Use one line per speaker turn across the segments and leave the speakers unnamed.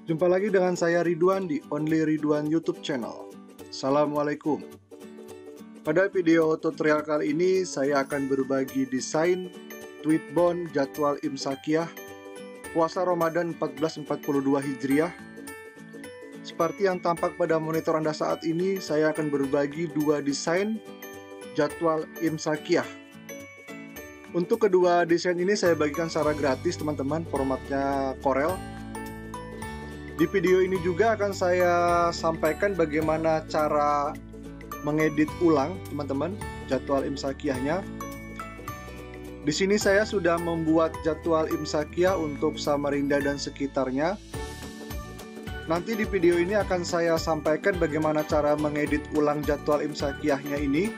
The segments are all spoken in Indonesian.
Jumpa lagi dengan saya Ridwan di Only Ridwan YouTube channel. Assalamualaikum. Pada video tutorial kali ini saya akan berbagi desain Tweetbond jadwal Imsakiyah puasa Ramadan 1442 Hijriah. Seperti yang tampak pada monitor Anda saat ini, saya akan berbagi dua desain jadwal Imsakiyah. Untuk kedua desain ini saya bagikan secara gratis teman-teman, formatnya Corel. Di video ini juga akan saya sampaikan bagaimana cara mengedit ulang teman-teman jadwal Imsakiyahnya. Di sini saya sudah membuat jadwal Imsakiyah untuk Samarinda dan sekitarnya. Nanti di video ini akan saya sampaikan bagaimana cara mengedit ulang jadwal Imsakiyahnya ini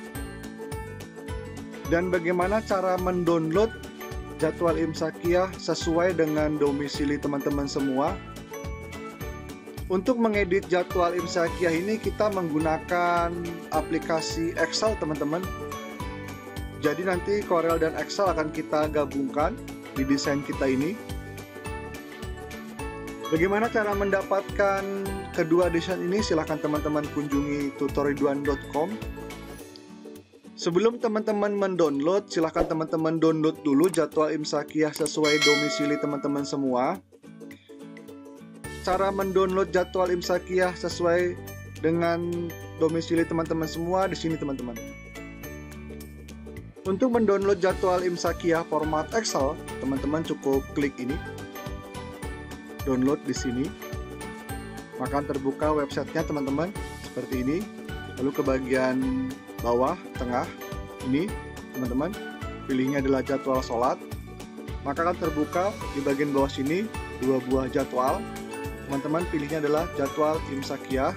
dan bagaimana cara mendownload jadwal Imsakiyah sesuai dengan domisili teman-teman semua. Untuk mengedit jadwal Imsakiyah ini kita menggunakan aplikasi Excel teman-teman. Jadi nanti Corel dan Excel akan kita gabungkan di desain kita ini. Bagaimana cara mendapatkan kedua desain ini? Silahkan teman-teman kunjungi tutoriduan.com. Sebelum teman-teman mendownload, silahkan teman-teman download dulu jadwal Imsakiyah sesuai domisili teman-teman semua. Cara mendownload jadwal Imsakiyah sesuai dengan domisili teman-teman semua di sini teman-teman. Untuk mendownload jadwal Imsakiyah format Excel, teman-teman cukup klik ini. Download di sini. Maka terbuka websitenya teman-teman seperti ini. Lalu ke bagian bawah tengah ini teman-teman, pilihnya adalah jadwal sholat. Maka akan terbuka di bagian bawah sini dua buah jadwal. Teman-teman pilihnya adalah jadwal Imsakiyah.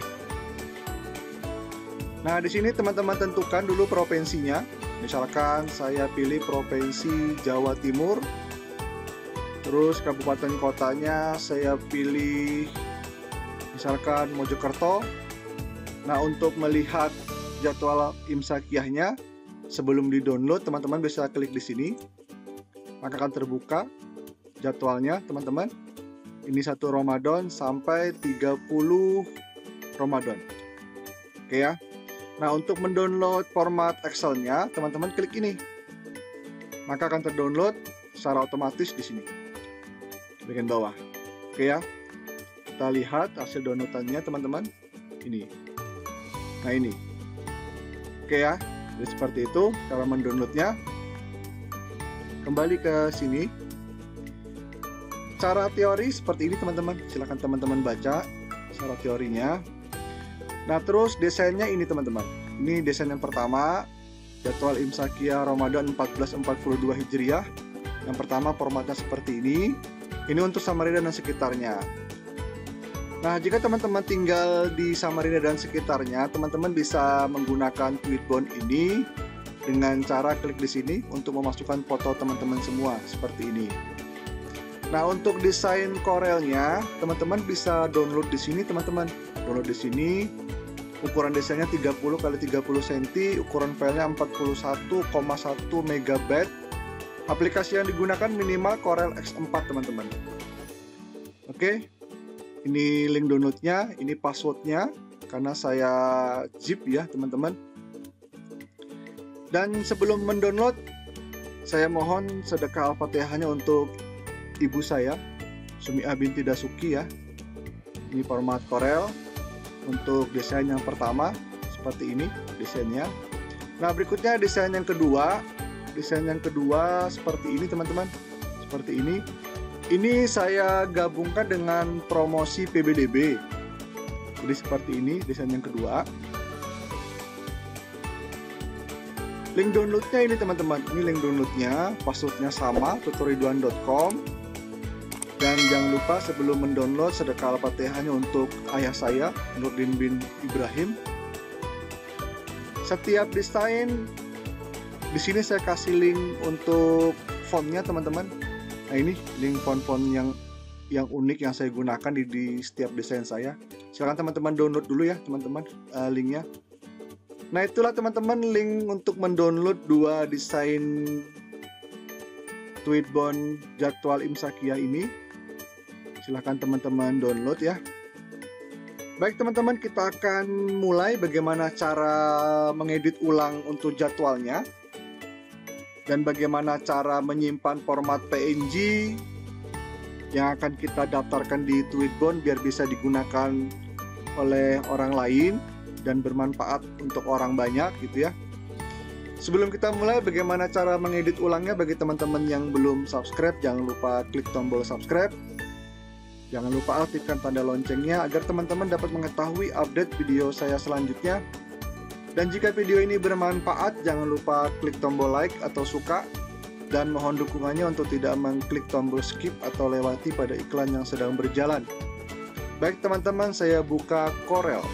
Nah, di sini teman-teman tentukan dulu provinsinya. Misalkan saya pilih provinsi Jawa Timur. Terus kabupaten kotanya saya pilih misalkan Mojokerto. Nah, untuk melihat jadwal Imsakiyahnya sebelum di-download, teman-teman bisa klik di sini. Maka akan terbuka jadwalnya, teman-teman. Ini 1 Ramadan sampai 30 Ramadan. Oke ya. Nah, untuk mendownload format Excel-nya, teman-teman klik ini. Maka akan terdownload secara otomatis di sini. Bagian bawah. Oke ya. Kita lihat hasil downloadannya, teman-teman. Ini. Nah, ini. Oke ya. Jadi seperti itu cara mendownloadnya. Kembali ke sini. Cara teori seperti ini teman-teman, silahkan teman-teman baca secara teorinya. Nah, terus desainnya ini teman-teman. Ini desain yang pertama, jadwal Imsakiyah Ramadan 1442 Hijriah. Yang pertama formatnya seperti ini. Ini untuk Samarinda dan sekitarnya. Nah, jika teman-teman tinggal di Samarinda dan sekitarnya, teman-teman bisa menggunakan Tweetbond ini dengan cara klik di sini untuk memasukkan foto teman-teman semua seperti ini. Nah, untuk desain Corelnya, teman-teman bisa download di sini, teman-teman. Download di sini. Ukuran desainnya 30 x 30 cm, ukuran filenya 41,1 MB. Aplikasi yang digunakan minimal Corel X4, teman-teman. Oke. Ini link downloadnya, ini passwordnya karena saya zip ya, teman-teman. Dan sebelum mendownload, saya mohon sedekah Al-Fatihahnya untuk ibu saya, Sumi'ah binti Dasuki ya. Ini format Corel untuk desain yang pertama seperti ini desainnya. Nah, berikutnya desain yang kedua. Desain yang kedua seperti ini teman-teman. Seperti ini. Ini saya gabungkan dengan promosi PBDB. Jadi seperti ini desain yang kedua. Link downloadnya ini teman-teman. Ini link downloadnya, passwordnya sama, tutoriduan.com. Dan jangan lupa sebelum mendownload sedekah Al-Fatihahnya untuk ayah saya, Nurdin bin Ibrahim. Setiap desain di sini saya kasih link untuk fontnya teman-teman. Nah, ini link font-font yang unik yang saya gunakan di setiap desain saya. Silakan teman-teman download dulu ya teman-teman linknya. Nah, itulah teman-teman link untuk mendownload dua desain Tweetbond jadwal Imsakiyah ini. Silahkan teman-teman download ya. Baik teman-teman, kita akan mulai bagaimana cara mengedit ulang untuk jadwalnya dan bagaimana cara menyimpan format PNG yang akan kita daftarkan di Tweetbone biar bisa digunakan oleh orang lain dan bermanfaat untuk orang banyak gitu ya. Sebelum kita mulai bagaimana cara mengedit ulangnya, bagi teman-teman yang belum subscribe, jangan lupa klik tombol subscribe. Jangan lupa aktifkan tanda loncengnya agar teman-teman dapat mengetahui update video saya selanjutnya. Dan jika video ini bermanfaat, jangan lupa klik tombol like atau suka. Dan mohon dukungannya untuk tidak mengklik tombol skip atau lewati pada iklan yang sedang berjalan. Baik teman-teman, saya buka Corel.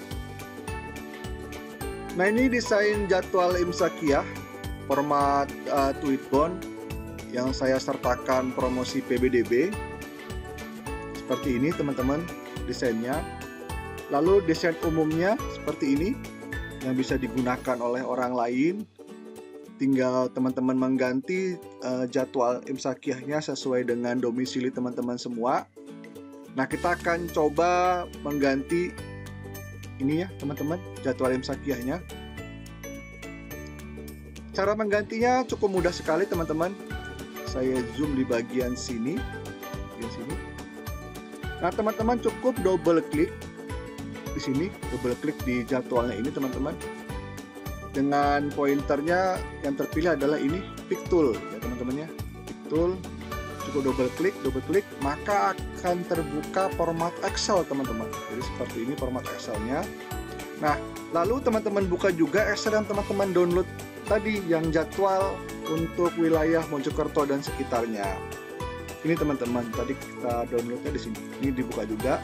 Nah, ini desain jadwal Imsakiyah format Tweetbone yang saya sertakan promosi PBDB. Seperti ini teman-teman desainnya. Lalu desain umumnya seperti ini yang bisa digunakan oleh orang lain. Tinggal teman-teman mengganti jadwal Imsakiyahnya sesuai dengan domisili teman-teman semua. Nah, kita akan coba mengganti ini ya teman-teman, jadwal Imsakiyahnya. Cara menggantinya cukup mudah sekali teman-teman. Saya zoom di bagian sini. Nah, teman-teman cukup double klik di sini, double klik di jadwalnya ini teman-teman. Dengan pointernya yang terpilih adalah ini pick tool ya teman-teman ya. Pick tool, cukup double klik, maka akan terbuka format Excel teman-teman. Jadi seperti ini format Excelnya. Nah, lalu teman-teman buka juga Excel yang teman-teman download tadi yang jadwal untuk wilayah Mojokerto dan sekitarnya. Ini teman-teman, tadi kita downloadnya di sini. Ini dibuka juga.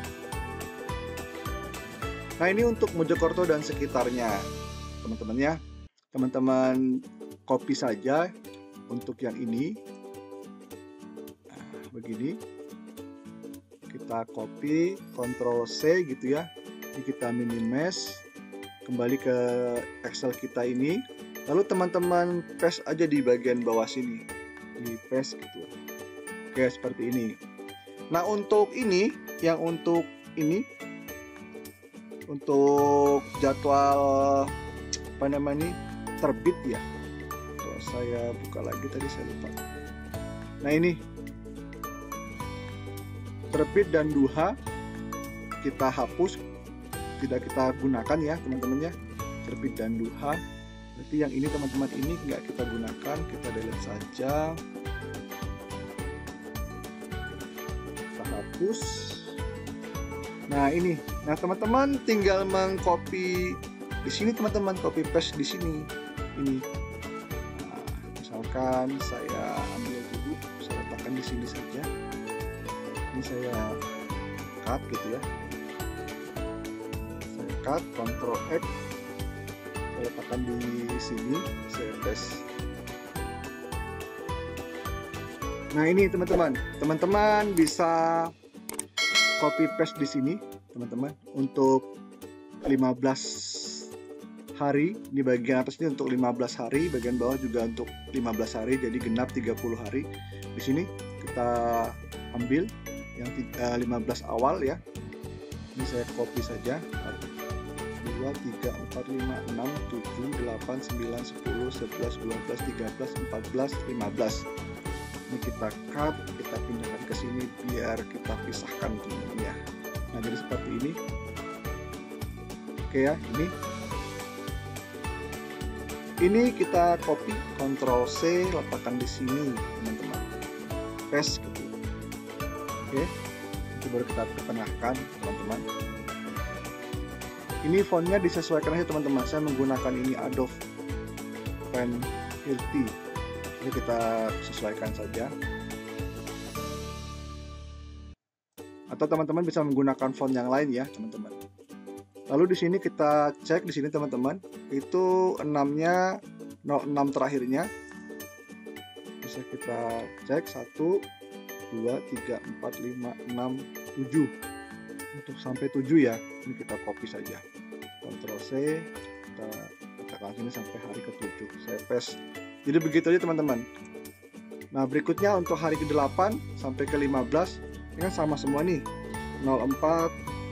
Nah, ini untuk Mojokerto dan sekitarnya, teman-teman ya. Teman-teman copy saja untuk yang ini. Nah, begini. Kita copy, Ctrl C gitu ya. Ini kita minimize. Kembali ke Excel kita ini. Lalu teman-teman paste aja di bagian bawah sini. Di paste gitu. Oke, seperti ini. Nah, untuk ini, yang untuk ini, untuk jadwal apa namanya terbit ya. Tuh, saya buka lagi tadi saya lupa. Nah, ini terbit dan duha kita hapus, tidak kita gunakan ya teman-teman ya. Terbit dan duha. Berarti yang ini teman-teman ini nggak kita gunakan, kita delete saja. Hapus. Nah, ini. Nah, teman-teman tinggal mengcopy di sini teman-teman, copy paste di sini. Ini. Nah, misalkan saya ambil dulu, saya letakkan di sini saja. Ini saya cut gitu ya. Saya cut, Ctrl X. Saya letakkan di sini, saya paste. Nah, ini teman-teman bisa copy paste di sini teman-teman untuk 15 hari. Di bagian atas ini untuk 15 hari, bagian bawah juga untuk 15 hari, jadi genap 30 hari. Di sini kita ambil yang 15 awal ya. Ini saya copy saja. 2, 3, 4, 5, 6, 7, 8, 9, 10, 11, 12, 13, 14, 15. Ini kita cut, kita pindahkan ke sini biar kita pisahkan teman-teman ya. Nah, jadi seperti ini. Oke ya, ini kita copy, Ctrl C, letakkan di sini teman-teman. Paste gitu. Oke, itu baru kita pertengahkan teman-teman. Ini fontnya disesuaikan aja teman-teman. Saya menggunakan ini Adobe Pen Hilti. Ini kita sesuaikan saja. Atau teman-teman bisa menggunakan font yang lain ya, teman-teman. Lalu di sini kita cek di sini teman-teman, itu 6-nya 06 terakhirnya. Bisa kita cek 1 2 3 4 5 6 7. Untuk sampai 7 ya. Ini kita copy saja. Ctrl C, kita letakkan sini sampai hari ke-7. Saya paste. Jadi begitu aja teman-teman. Nah, berikutnya untuk hari ke-8 sampai ke-15 ini kan sama semua nih, 04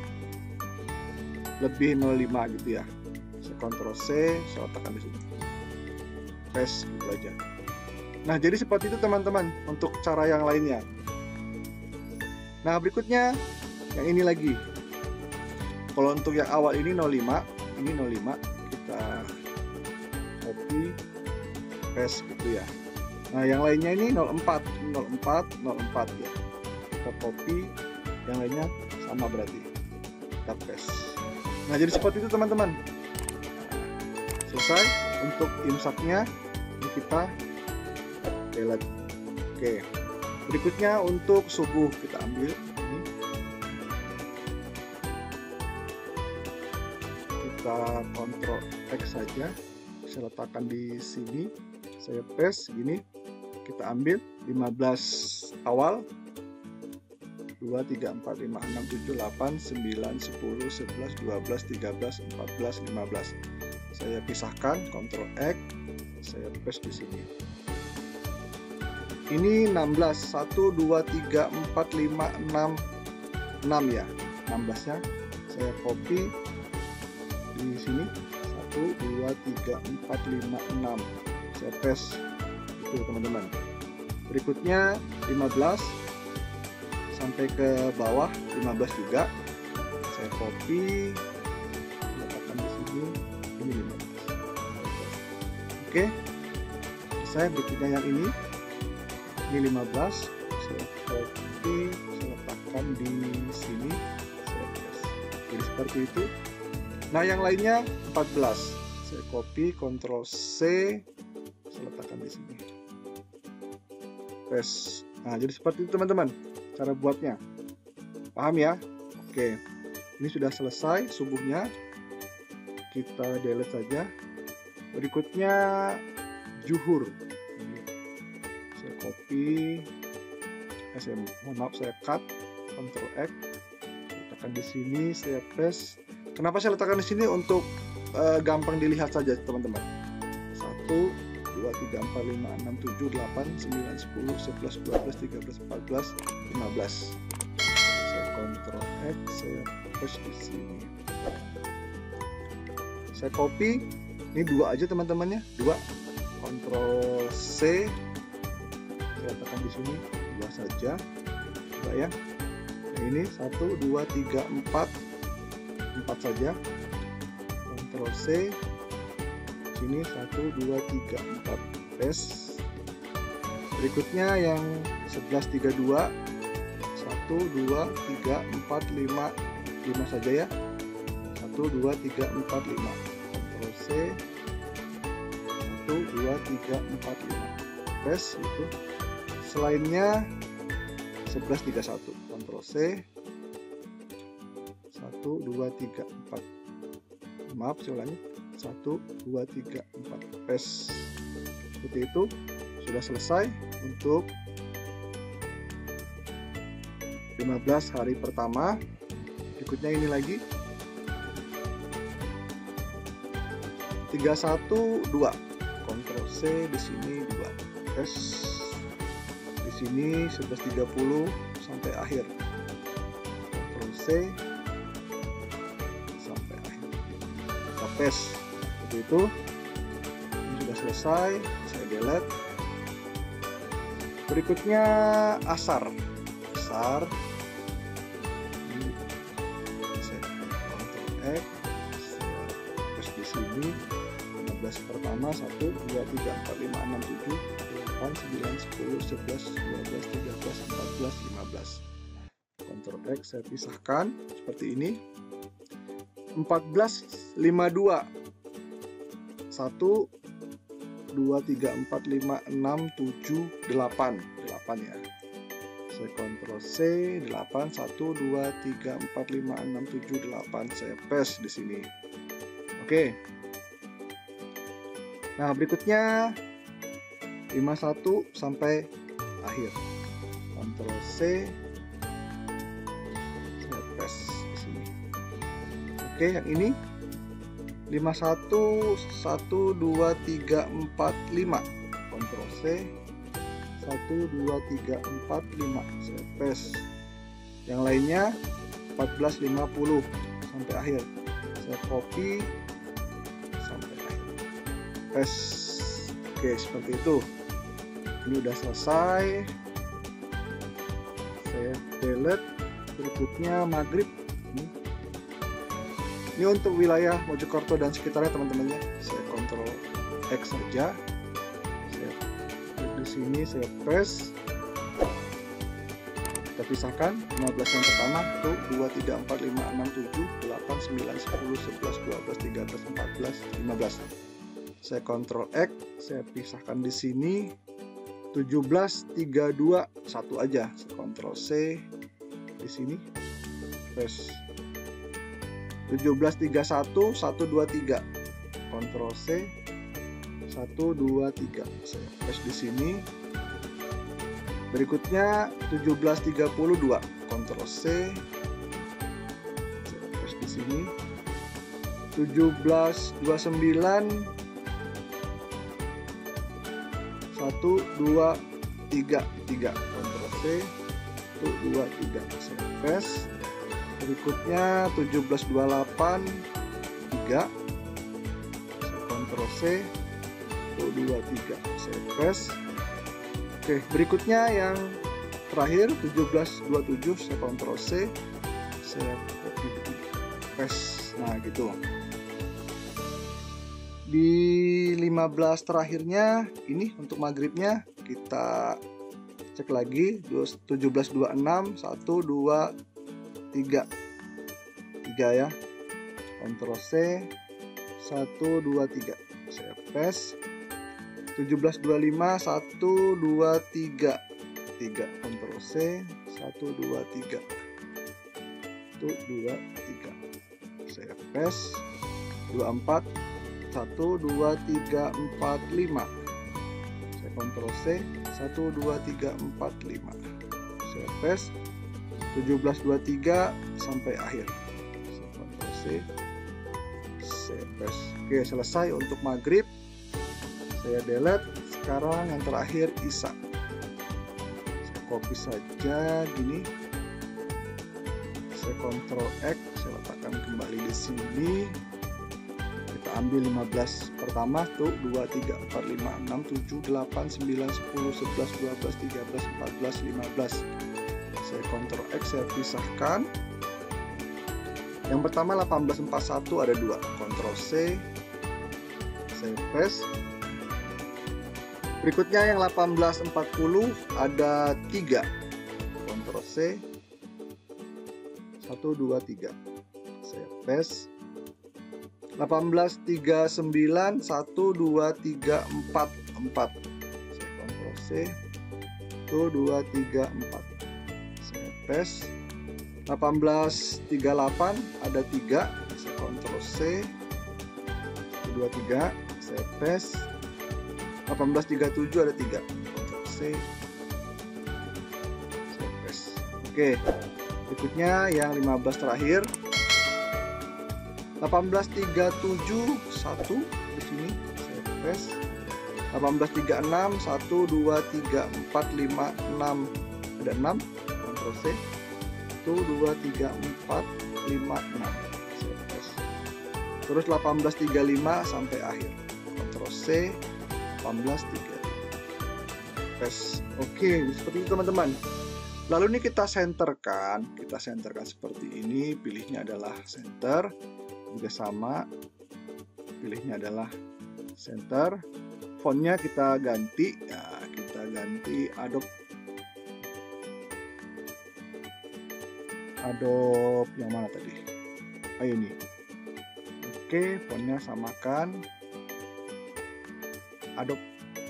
lebih 05 gitu ya. Saya Ctrl C, saya letakkan di sini, paste gitu aja. Nah, jadi seperti itu teman-teman untuk cara yang lainnya. Nah, berikutnya yang ini lagi. Kalau untuk yang awal ini 05, ini 05, kita copy paste gitu ya. Nah, yang lainnya ini 04 ya. Kita copy, yang lainnya sama berarti. Kita paste. Nah, jadi seperti itu teman-teman. Selesai untuk imsaknya. Ini kita delete. Oke. Berikutnya untuk subuh kita ambil ini. Kita Ctrl X saja. Saya letakkan di sini. Saya paste gini. Kita ambil 15 awal. 2, 3, 4, 5, 6, 7, 8, 9, 10, 11, 12, 13, 14, 15. Saya pisahkan, Ctrl X, saya paste di sini. Ini 16, 1, 2, 3, 4, 5, 6, 6 ya. 16-nya saya copy di sini. 1, 2, 3, 4, 5, 6. Saya paste. Itu teman-teman. Berikutnya 15 sampai ke bawah, 15 juga. Saya copy, letakkan di sini. Ini 15. Oke. Saya berikutnya yang ini 15, saya copy, saya letakkan di sini, saya paste. Jadi seperti itu. Nah, yang lainnya 14, saya copy, Ctrl C, saya letakkan di sini, paste. Nah, jadi seperti itu teman-teman cara buatnya. Paham ya? Oke. Ini sudah selesai subuhnya. Kita delete saja. Berikutnya zuhur. Saya copy, saya cut, Ctrl X, letakkan di sini, saya paste. Kenapa saya letakkan di sini? Untuk gampang dilihat saja teman-teman. 1, 2, 3, 4, 5, 6, 7, 8, 9, 10, 11, 12, 13, 14, 15. Saya Ctrl X, saya paste di sini. Saya copy, ini 2 aja teman-temannya, 2. Ctrl C, saya letakkan di sini, 2 saja. Coba ya. Nah, ini 1, 2, 3, 4 saja. Ctrl C, sini 1, 2, 3, 4, paste. Berikutnya yang 11, 32, 1, 2, 3, 4, 5 saja ya. 1, 2, 3, 4, 5. Ctrl C, 1, 2, 3, 4, 5, paste itu. Selainnya 11, 31, Ctrl C, 1, 2, 3, 4. Maaf, saya ulangi. 1, 2, 3, 4, paste. Seperti itu. Sudah selesai untuk 15 hari pertama. Berikutnya ini lagi 312, Ctrl C di sini 2, paste. Di sini 11.30 sampai akhir, Ctrl C sampai akhir, kita paste. Seperti itu. Ini sudah selesai, saya delete. Berikutnya asar. Ini saya Ctrl X, saya paste di sini. 15 pertama 1, 2, 3, 4, 5, 6, 7, 8, 9, 10, 11, 12, 13, 14, 15. Ctrl X, saya pisahkan seperti ini. 14, 52. 1, 2, 3, 4, 5, 6, 7, 8. 8 ya. Saya Ctrl C, 8, 1, 2, 3, 4, 5, 6, 7, 8. Saya paste di sini. Oke. Nah, berikutnya 51 sampai akhir. Ctrl C, saya paste di sini. Oke, yang ini 51, 1, 2, 3, 4, 5. Ctrl C, 1, 2, 3, 4, 5. Saya paste. Yang lainnya 14.50 sampai akhir. Saya copy sampai akhir. Paste. Oke, seperti itu. Ini udah selesai. Saya delete. Berikutnya maghrib. Ini untuk wilayah Mojokerto dan sekitarnya teman-temannya. Saya Ctrl X saja. Saya klik di sini, saya paste. Kita pisahkan 15 yang pertama tuh 2, 3, 4, 5, 6, 7, 8, 9, 10, 11, 12, 13, 14, 15. Saya Ctrl X, saya pisahkan di sini 17, 32, 1 aja. Saya Ctrl C di sini, paste. 17, 31, 1, 2, 3. Ctrl C, 1, 2, 3. Saya paste di sini. Berikutnya 17.32, Ctrl C, saya paste di sini. 17.29, 1, 2, 3, 3, Ctrl C, 1, 2, 3, saya paste. Berikutnya 17.28, 3, saya Ctrl C, 1, 2, 3, saya paste. Oke, berikutnya yang terakhir 17.27, saya Ctrl C, saya copy paste. Nah, gitu. Di 15 terakhirnya ini untuk maghribnya kita cek lagi 17.26, 1, 2, 3 ya. Ctrl C, 1, 2, 3, saya paste. 17.25, 1, 2, 3, 3, Ctrl C, 1, 2, 3, 1, 2, 3, saya paste. 24, 1, 2, 3, 4, 5, saya Ctrl C, 1, 2, 3, 4, 5, saya paste. 17.23 sampai akhir, saya Ctrl C, saya paste. Oke, selesai untuk maghrib. Saya delete. Sekarang yang terakhir Isya. Saya copy saja gini. Saya Ctrl X, saya letakkan kembali di sini. Kita ambil 15 pertama tuh 2, 3, 4, 5, 6, 7, 8, 9, 10, 11, 12, 13, 14, 15. Saya Ctrl X, saya pisahkan. Yang pertama 18.41 ada 2. Ctrl C, saya paste. Berikutnya yang 18.40 ada 3. Ctrl C, 1, 2, 3, saya paste. 18.39, 1, 2, 3, 4, 4, saya Ctrl C, 1, 2, 3, 4, saya paste. 18.38 ada 3, saya Ctrl C, 1, 2, 3, saya paste. 18.37 ada 3, Ctrl C, saya paste. Oke, berikutnya yang 15 terakhir 18.37, 1 di sini saya paste. 18.36, 1, 2, 3, 4, 5, 6 ada 6, Ctrl C, 1, 2, 3, 4, 5, 6, saya paste. Terus 18.35 sampai akhir, Ctrl C, 18.35, paste. Oke, seperti itu teman-teman. Lalu ini kita senterkan seperti ini. Pilihnya adalah center, juga sama, pilihnya adalah center. Fontnya kita ganti, ya, kita ganti Adobe yang mana tadi? Ini. Oke, fontnya samakan. Adobe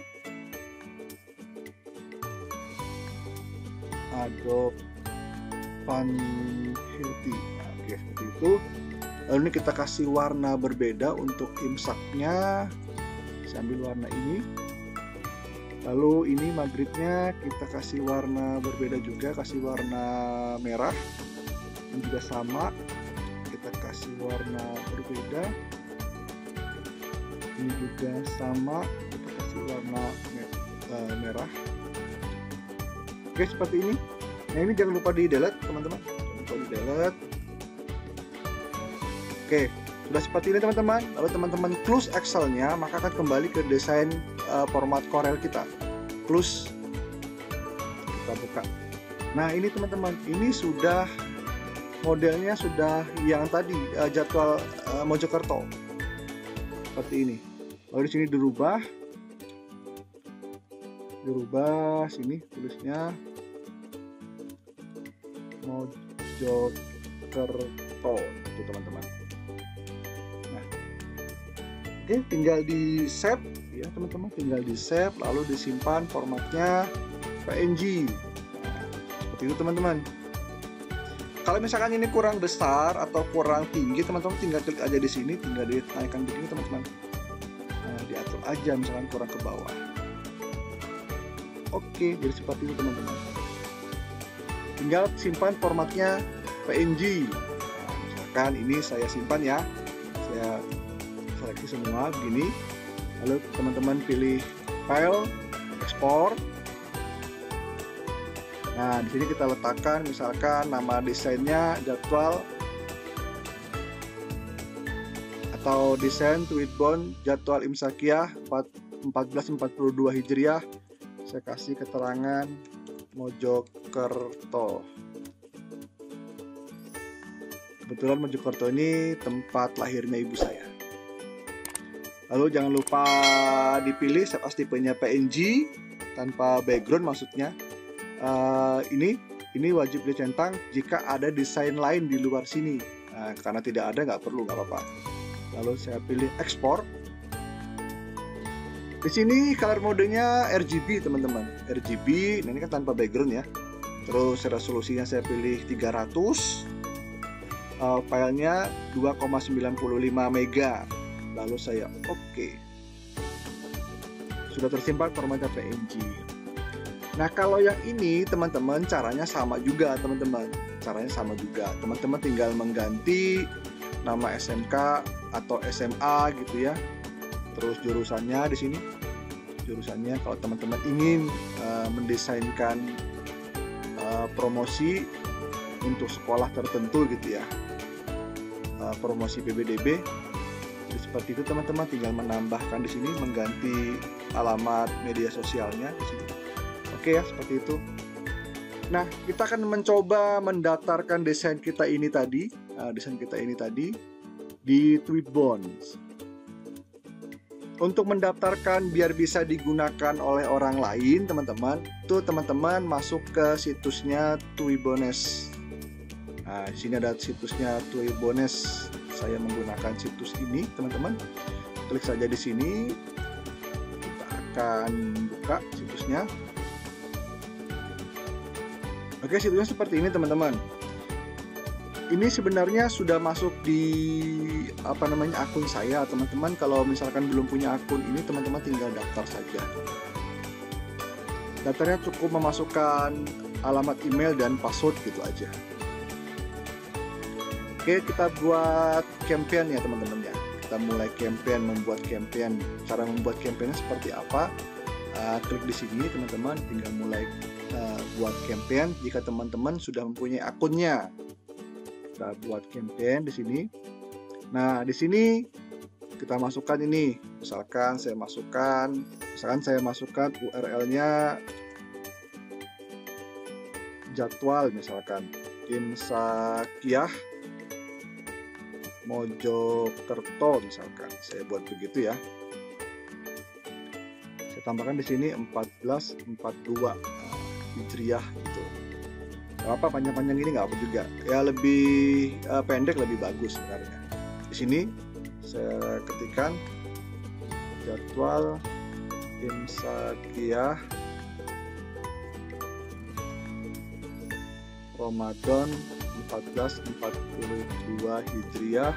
Funhilti. Oke, seperti itu. Lalu ini kita kasih warna berbeda untuk imsaknya. Saya ambil warna ini. Lalu ini maghribnya kita kasih warna berbeda juga, kasih warna merah. Ini juga sama, kita kasih warna berbeda. Ini juga sama, kita kasih warna merah. Oke, seperti ini. Nah ini jangan lupa di delete teman-teman, jangan lupa di delete. Oke, sudah seperti ini teman-teman. Lalu teman-teman close Excel-nya, maka akan kembali ke desain format Corel kita. Close, kita buka. Nah ini teman-teman, ini sudah modelnya sudah yang tadi jadwal Mojokerto seperti ini. Lalu di sini dirubah sini tulisnya Mojokerto itu teman-teman. Nah, oke, tinggal di save ya teman-teman, tinggal di save lalu disimpan formatnya PNG. Nah, seperti itu teman-teman. Kalau misalkan ini kurang besar atau kurang tinggi, teman-teman tinggal klik aja di sini, tinggal dinaikkan begini teman-teman. Nah, diatur aja misalkan kurang ke bawah. Oke, jadi seperti itu teman-teman. Tinggal simpan formatnya PNG. Nah, misalkan ini saya simpan ya, saya seleksi semua begini. Lalu teman-teman pilih file, ekspor. Nah, di sini kita letakkan misalkan nama desainnya jadwal atau desain Tweetbond jadwal Imsakiyah 1442 Hijriah. Saya kasih keterangan Mojokerto. Kebetulan Mojokerto ini tempat lahirnya ibu saya. Lalu jangan lupa dipilih save as tipenya PNG tanpa background maksudnya. Ini wajib dicentang jika ada desain lain di luar sini. Nah, karena tidak ada nggak perlu, nggak apa-apa. Lalu saya pilih ekspor. Di sini color modenya RGB teman-teman, RGB. Nah, ini kan tanpa background ya. Terus resolusinya saya pilih 300. Filenya 2,95 mega. Lalu saya oke. Sudah tersimpan formatnya PNG. Nah kalau yang ini teman-teman caranya sama juga teman-teman. Caranya sama juga. Teman-teman tinggal mengganti nama SMK atau SMA gitu ya. Terus jurusannya di sini. Jurusannya kalau teman-teman ingin mendesainkan promosi untuk sekolah tertentu gitu ya. Promosi PBDB. Jadi seperti itu teman-teman, tinggal menambahkan di sini, mengganti alamat media sosialnya di sini. Oke ya, seperti itu. Nah, kita akan mencoba mendaftarkan desain kita ini tadi, di Tweetbond. Untuk mendaftarkan biar bisa digunakan oleh orang lain, teman-teman, itu teman-teman masuk ke situsnya Tweetbonds. Nah, di sini ada situsnya Tweetbonds. Saya menggunakan situs ini, teman-teman. Klik saja di sini. Kita akan buka situsnya. Oke, situsnya seperti ini teman-teman. Ini sebenarnya sudah masuk di akun saya, teman-teman. Kalau misalkan belum punya akun ini, teman-teman tinggal daftar saja. Daftarnya cukup memasukkan alamat email dan password gitu aja. Oke, kita buat campaign ya teman-teman ya. Kita mulai campaign, membuat campaign. Cara membuat campaignnya seperti apa? Klik di sini teman-teman, tinggal mulai buat campaign jika teman-teman sudah mempunyai akunnya. Kita buat campaign di sini. Nah, di sini kita masukkan ini. Misalkan saya masukkan URL-nya jadwal misalkan Imsakiyah Mojokerto misalkan. Saya buat begitu ya. Saya tambahkan di sini 1442 Hijriah gitu. Gak apa panjang-panjang ini nggak apa juga. Ya lebih pendek lebih bagus sebenarnya. Di sini saya ketikkan jadwal Imsakiyah Ramadan 1442 Hijriah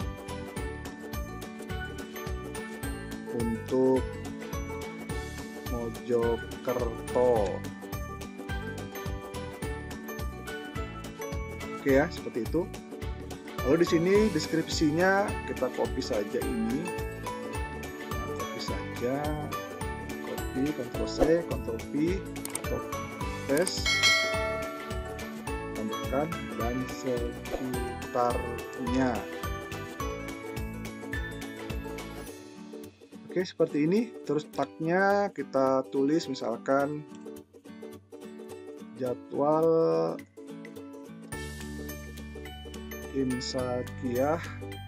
untuk Mojokerto. Oke ya, seperti itu. Lalu di sini deskripsinya kita copy saja ini. Nah, copy saja. Copy, Ctrl C, Ctrl V, atau paste. misalkan, dan sekitarnya. Oke, seperti ini. Terus tagnya kita tulis misalkan jadwal Imsakiyah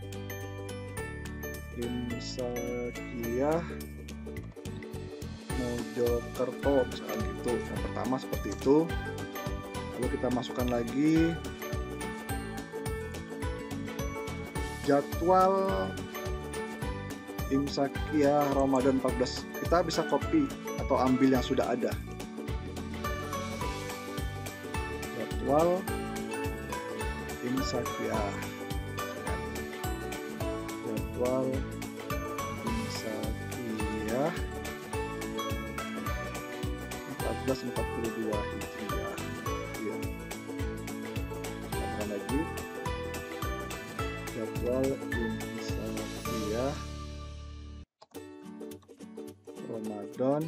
Mojokerto misalkan gitu. Yang pertama seperti itu. Lalu kita masukkan lagi jadwal Imsakiyah Ramadan 14. Kita bisa copy atau ambil yang sudah ada. Jadwal Imsakiyah. Jadwal Imsakiyah 1442 Hijriah. Ya. Tambahkan lagi jadwal Imsakiyah Ramadan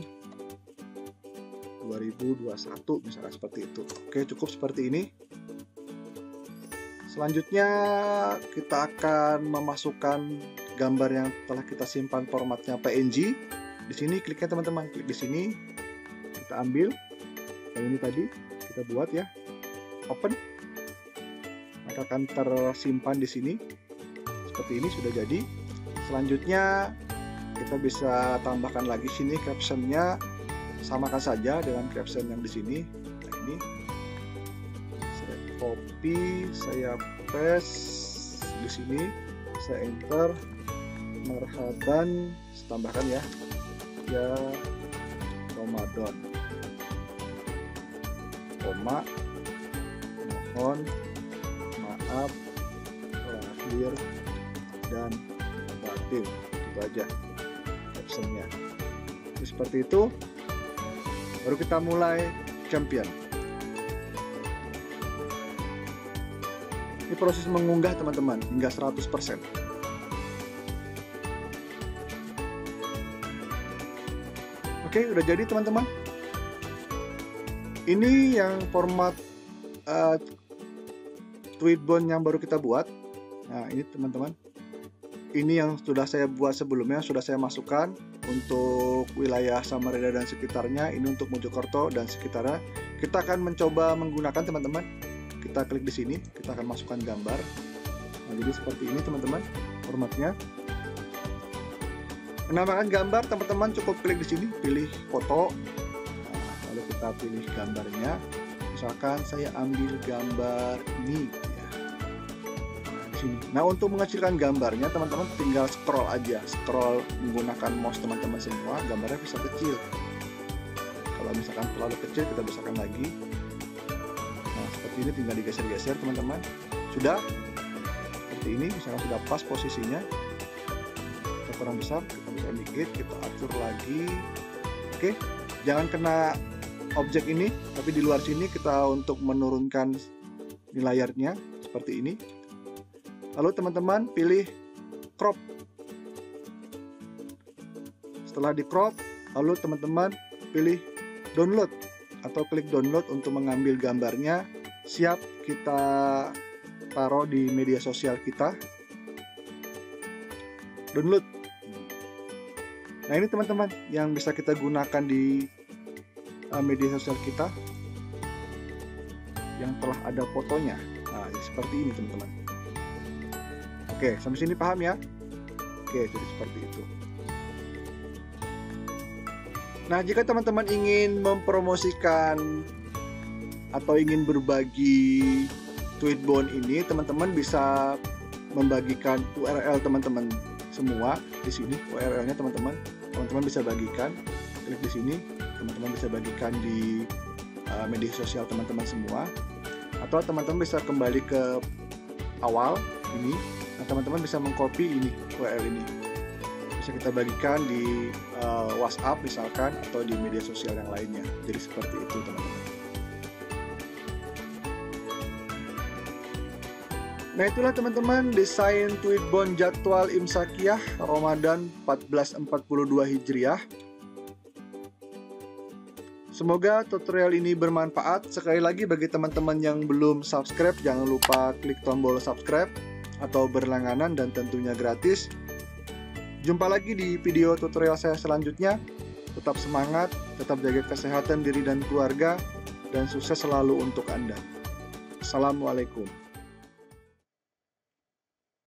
2021 misalnya seperti itu. Oke, cukup seperti ini. Selanjutnya kita akan memasukkan gambar yang telah kita simpan formatnya PNG. Di sini kliknya teman-teman, klik di sini. Kita ambil yang ini tadi, kita buat ya. Open. Maka akan tersimpan di sini. Seperti ini sudah jadi. Selanjutnya kita bisa tambahkan lagi sini captionnya, samakan saja dengan caption yang di sini. Nah, ini saya copy, saya paste di sini, saya enter, marhaban, saya tambahkan ya Ramadan, koma, mohon maaf lahir dan batin, itu aja captionnya. Jadi seperti itu, baru kita mulai champion. Ini proses mengunggah teman-teman hingga 100%. Oke, udah jadi teman-teman. Ini yang format Tweetbone yang baru kita buat. Nah, ini teman-teman. Ini yang sudah saya buat sebelumnya, sudah saya masukkan untuk wilayah Samarinda dan sekitarnya. Ini untuk Mojokerto dan sekitarnya. Kita akan mencoba menggunakan teman-teman. Kita klik di sini, kita akan masukkan gambar. Nah, jadi seperti ini teman-teman formatnya. Menambahkan gambar, teman-teman cukup klik di sini, pilih foto. Nah, lalu kita pilih gambarnya. Misalkan saya ambil gambar ini. Nah, untuk mengecilkan gambarnya teman-teman tinggal scroll aja, scroll menggunakan mouse teman-teman semua, gambarnya bisa kecil. Kalau misalkan terlalu kecil kita besarkan lagi. Nah, seperti ini tinggal digeser-geser teman-teman. Sudah seperti ini, misalkan sudah pas posisinya. Kita kurang besar, kita besar dikit, kita atur lagi. Oke, jangan kena objek ini, tapi di luar sini kita untuk menurunkan di layarnya seperti ini. Lalu teman-teman pilih crop. Setelah di crop, lalu teman-teman pilih download atau klik download untuk mengambil gambarnya. Siap kita taruh di media sosial kita. Download. Nah, ini teman-teman yang bisa kita gunakan di media sosial kita yang telah ada fotonya. Nah, seperti ini teman-teman. Oke, sampai sini paham ya? Oke, jadi seperti itu. Nah, jika teman-teman ingin mempromosikan atau ingin berbagi Tweetbone ini, teman-teman bisa membagikan URL teman-teman semua di sini. URL-nya teman-teman bisa bagikan. Klik di sini, teman-teman bisa bagikan di media sosial teman-teman semua. Atau teman-teman bisa kembali ke awal ini. Nah, teman-teman bisa mengcopy ini URL ini, bisa kita bagikan di WhatsApp misalkan atau di media sosial yang lainnya. Jadi seperti itu teman-teman. Nah, itulah teman-teman desain Tweetbone jadwal Imsakiyah Ramadan 1442 Hijriah. Semoga tutorial ini bermanfaat. Sekali lagi bagi teman-teman yang belum subscribe, jangan lupa klik tombol subscribe atau berlangganan dan tentunya gratis. Jumpa lagi di video tutorial saya selanjutnya. Tetap semangat, tetap jaga kesehatan diri dan keluarga, dan sukses selalu untuk Anda. Assalamualaikum.